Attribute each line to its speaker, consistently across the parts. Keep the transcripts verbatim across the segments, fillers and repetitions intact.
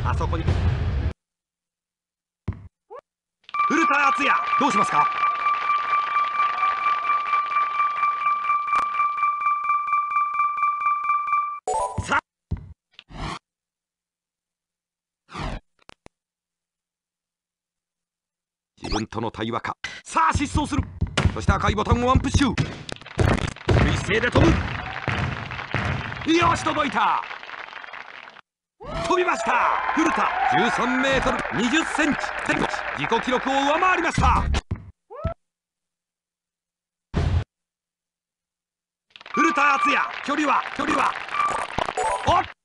Speaker 1: あそこに古田敦也、どうしますか。さあ自分との対話か。さあ疾走する。そして赤いボタンをワンプッシュ。低い姿勢で飛ぶ。よし届いた。飛びました。古田じゅうさんメートルにじゅっセンチ、自己記録を上回りました。古田敦也、距離は距離はおっ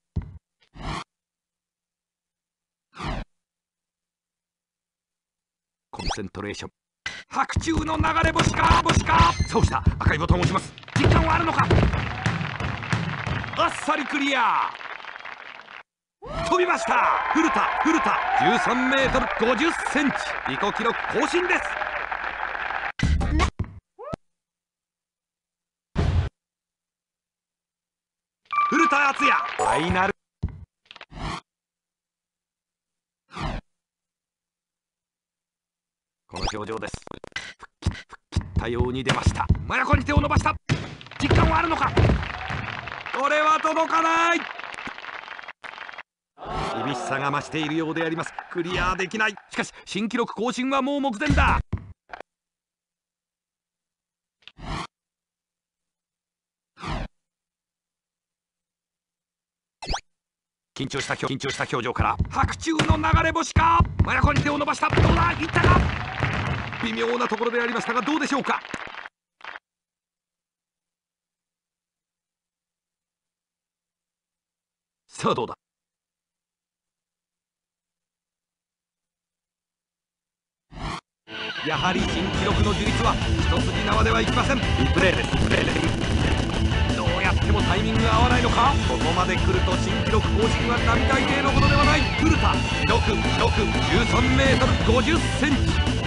Speaker 1: コンセントレーション。白昼の流れ星か星か。そうした。赤いボタンを押します。実感はあるのか。あっさりクリア。飛びました。古田古田じゅうさんメートルごじゅっセンチ、自己記録更新です。古田敦也、ファイナル。この表情です。吹っ切ったように出ました。真横に手を伸ばした。実感はあるのか。これは届かない。厳しさが増しているようであります。クリアできない。しかし新記録更新はもう目前だ。緊張した緊張した表情から白昼の流れ星か。真横に手を伸ばした。どうだ、いったか。微妙なところでありましたが、どうでしょうか。さあどうだ。やはり新記録の樹立は一筋縄ではいきません。リプレイですリプレイです。どうやってもタイミングが合わないのか。ここまで来ると新記録更新は並大抵のことではない。古田記録記録じゅうさんメートルごじゅっセンチ。